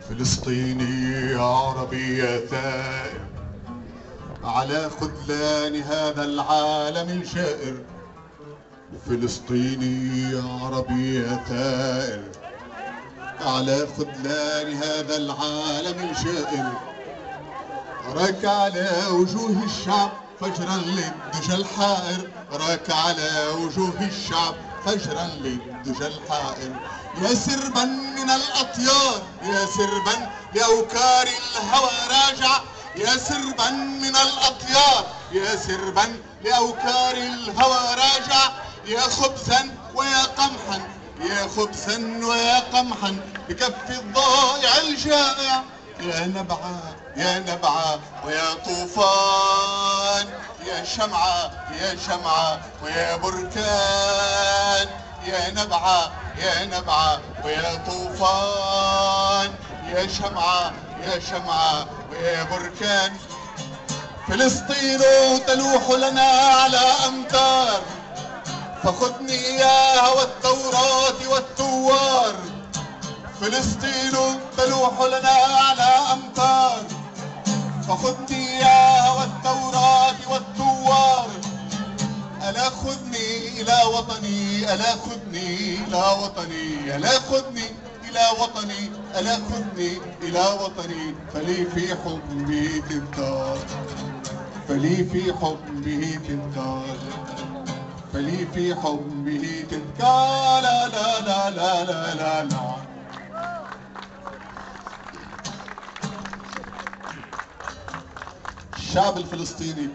فلسطيني عربي ثائر على خذلان هذا العالم الجائر. فلسطيني عربي ثائر على خذلان هذا العالم الجائر. راك على وجوه الشعب فجرا للدجى الحائر. راك على وجوه الشعب فجرا للدجى الحائر. يا سربا من الأطيار يا سربا لأوكار الهوى راجع. يا سربا من الأطيار يا سربا لأوكار الهوى راجع. يا خبزا ويا قمحا يا خبزا ويا قمحا بكف الضائع الجائع. يا نبعة يا نبعة ويا طوفان. يا شمعة يا شمعة ويا بركان. يا نبعة يا نبعة ويا طوفان. يا شمعة يا شمعة ويا بركان. فلسطين تلوح لنا على أمتار فخذني إياها والثورات والثوار. فلسطين تلوح لنا على أمتار فخذني إياها والثورات والثوار. ألا خذني إلى وطني ألا خذني إلى وطني ألا خذني إلى وطني ألا خذني إلى وطني. فلي في حبه تذكار فلي في حبه تذكار فلي في حبه تذكار. لا لا لا لا لا لا لا. الشعب الفلسطيني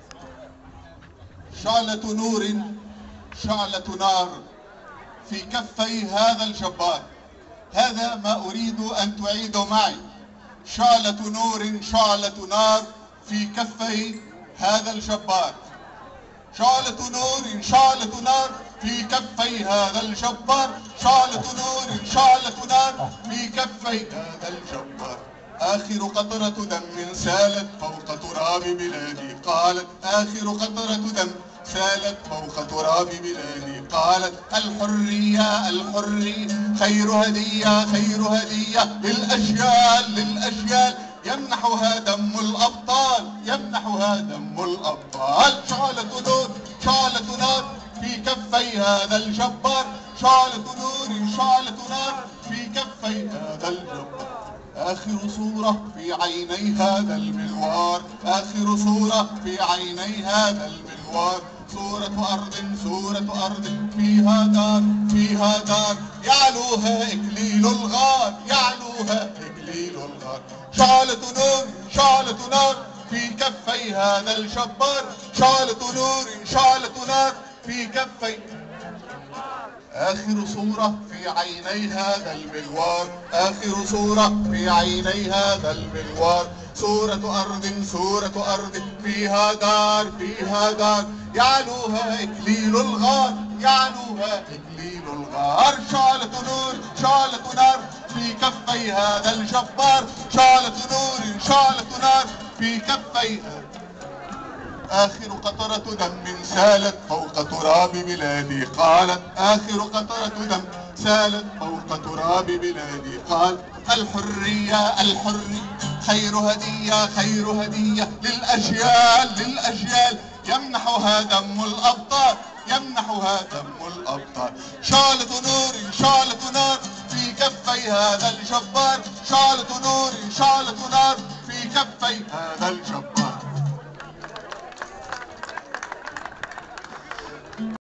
شعلة نور شعلة نار في كفي هذا الجبار. هذا ما أريد أن تعيدوا معي. شعلة نور شعلة نار في كفي هذا الجبار. شعلة نور شعلة نار في كفي هذا الجبار. شعلة نور شعلة نار في كفي هذا الجبار. آخر قطرة دم سالت فوق تراب بلادي قالت. آخر قطرة دم سالت فوق تراب بلادي قالت. الحرية الحرية خير هدية خير هدية للأجيال للأجيال يمنحها دم الأبطال يمنحها دم الأبطال. شعلة نور شعلة نار في كفي هذا الجبار. شعلة نور شعلة نار في كفي هذا الجبار. آخر صورة في عيني هذا المنوار. آخر صورة في عيني هذا المنوار. صورة أرض فيها دار فيها دار يعلوها إكليل الغار يعلوها إكليل الغار. شعلة نور شعلة نار في كفي هذا الجبار. شعلة نور شعلة نار في كفي. آخر صورة في عيني هذا المنوار. آخر صورة في عيني هذا المنوار. صورة أرض فيها دار فيها دار يعلوها إكليل الغار يعلوها إكليل الغار. شعلة نور شعلة نار في كفي هذا الجبار. شعلة نور شعلة نار في كفي. آخر قطرة دم سالت فوق تراب بلادي قالت. آخر قطرة دم سالت فوق تراب بلادي قال. الحرية الحرية خير هدية خير هدية للأجيال للأجيال يمنحها دم الأبطال يمنحها دم الأبطال. شعلة نور شعلة نار في كفي هذا الجبار. شعلة نور شعلة نار في كفي هذا الجبار.